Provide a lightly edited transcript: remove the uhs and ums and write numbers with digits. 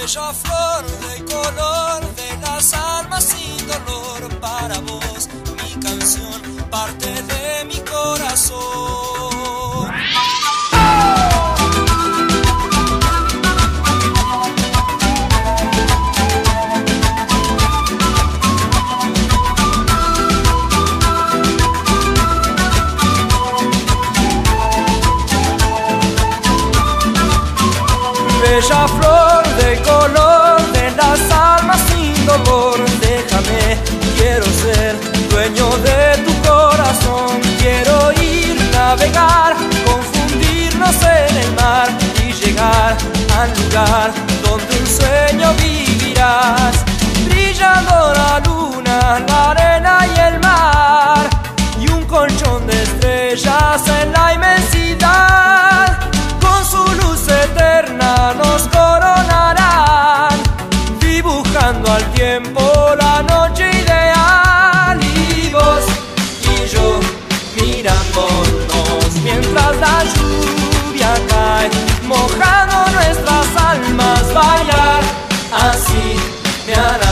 bella flor de color de las almas sin dolor, para vos mi canción, parte de mi corazón. Bella flor de color de las almas sin dolor, déjame, quiero ser dueño de tu corazón. Quiero ir, navegar, confundirnos en el mar y llegar al lugar donde un sueño vivirás. Brillando la luna, la arena y el mar, y un colchón de estrellas en la inmensidad. Con su luz eterna nos coronarán, dibujando al tiempo la noche ideal. Y vos y yo mirándonos mientras la lluvia cae, mojando nuestras almas. Bailar así me hará